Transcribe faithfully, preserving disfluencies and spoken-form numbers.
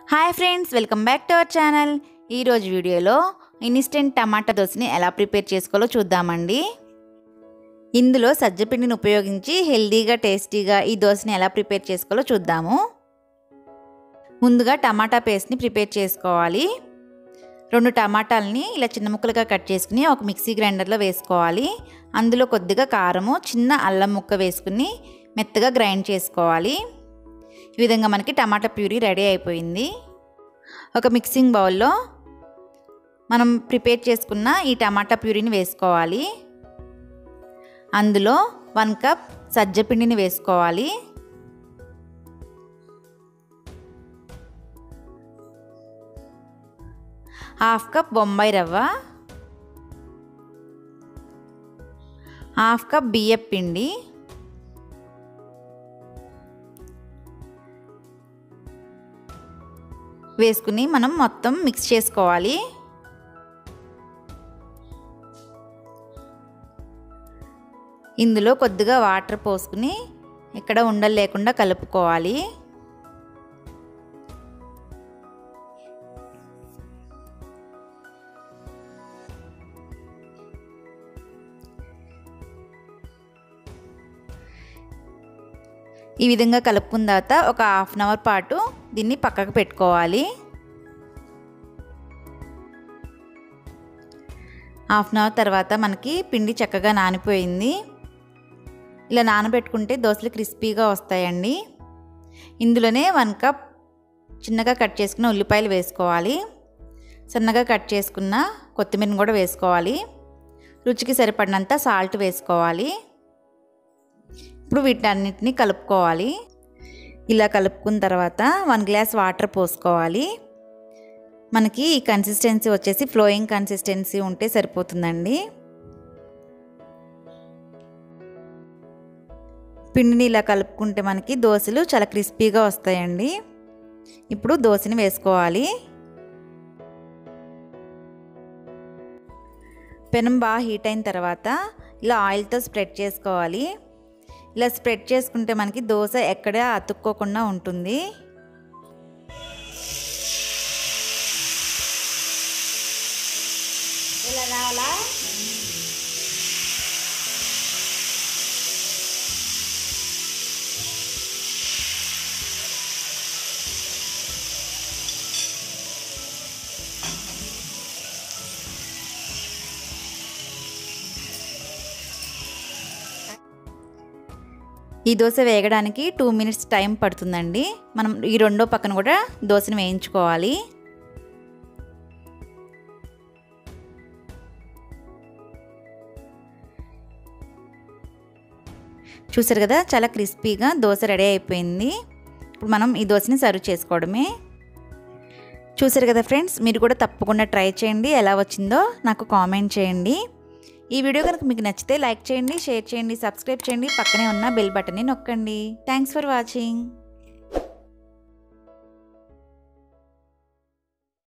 Hi friends, welcome back to our channel. ఈరోజు వీడియోలో instant టమాటా దోశని ఎలా ప్రిపేర్ చేసుకోవాలో చూద్దామండి. ఇందులో సజ్జపిండిని ఉపయోగించి హెల్దీగా టేస్టీగా ఈ దోశని ఎలా ప్రిపేర్ చేసుకోవాలో చూద్దాము. ముందుగా టమాటా పేస్ట్ని ప్రిపేర్ చేసుకోవాలి. రెండు టమాటాలని ఇలా చిన్న ముక్కలుగా కట్ చేసుకుని ఒక మిక్సీ గ్రైండర్లో వేసుకోవాలి. అందులో కొద్దిగా కారము, చిన్న అల్లం ముక్క వేసుకుని మెత్తగా గ్రైండ్ చేసుకోవాలి. ఈ విధంగా మనకి టమాటా ప్యూరీ రెడీ అయిపోయింది. ఒక మిక్సింగ్ బౌల్లో మనం ప్రిపేర్ చేసుకున్న ఈ టమాటా ప్యూరీని వేసుకోవాలి. అందులో వన్ కప్ సజ్జపిండిని వేసుకోవాలి. హాఫ్ కప్ బొంబాయి రవ్వ, హాఫ్ కప్ బియ్యం పిండి, వేసుకుని మనం మొత్తం మిక్స్ చేసుకోవాలి. ఇందులో కొద్దిగా వాటర్ పోసుకుని ఇక్కడ ఉండలు లేకుండా కలుపుకోవాలి. ఈ విధంగా కలుపుకున్న తర్వాత ఒక హాఫ్ అన్ అవర్ పాటు దీన్ని పక్కకు పెట్టుకోవాలి. హాఫ్ అన్ అవర్ తర్వాత మనకి పిండి చక్కగా నానిపోయింది. ఇలా నానబెట్టుకుంటే దోశలు క్రిస్పీగా వస్తాయండి. ఇందులోనే వన్ కప్ చిన్నగా కట్ చేసుకున్న ఉల్లిపాయలు వేసుకోవాలి. సన్నగా కట్ చేసుకున్న కొత్తిమీరని కూడా వేసుకోవాలి. రుచికి సరిపడినంత సాల్ట్ వేసుకోవాలి. ఇప్పుడు వీటన్నిటిని కలుపుకోవాలి. ఇలా కలుపుకున్న తర్వాత వన్ గ్లాస్ వాటర్ పోసుకోవాలి. మనకి ఈ కన్సిస్టెన్సీ వచ్చేసి ఫ్లోయింగ్ కన్సిస్టెన్సీ ఉంటే సరిపోతుందండి. పిండిని ఇలా కలుపుకుంటే మనకి దోశలు చాలా క్రిస్పీగా వస్తాయండి. ఇప్పుడు దోశని వేసుకోవాలి. పెనం బాగా హీట్ అయిన తర్వాత ఇలా ఆయిల్తో స్ప్రెడ్ చేసుకోవాలి. ఇలా స్ప్రెడ్ చేసుకుంటే మనకి దోశ ఎక్కడ అతుక్కోకుండా ఉంటుంది. ఇలా రావాలా? ఈ దోశ వేగడానికి టూ మినిట్స్ టైం పడుతుందండి. మనం ఈ రెండో పక్కన కూడా దోశని వేయించుకోవాలి. చూసారు కదా, చాలా క్రిస్పీగా దోశ రెడీ అయిపోయింది. ఇప్పుడు మనం ఈ దోశని సర్వ్ చేసుకోవడమే. చూసారు కదా ఫ్రెండ్స్, మీరు కూడా తప్పకుండా ట్రై చేయండి. ఎలా వచ్చిందో నాకు కామెంట్ చేయండి. ఈ వీడియో కనుక మీకు నచ్చితే లైక్ చేయండి, షేర్ చేయండి, సబ్స్క్రైబ్ చేయండి. పక్కనే ఉన్న బెల్ బటన్ని నొక్కండి. Thanks for watching.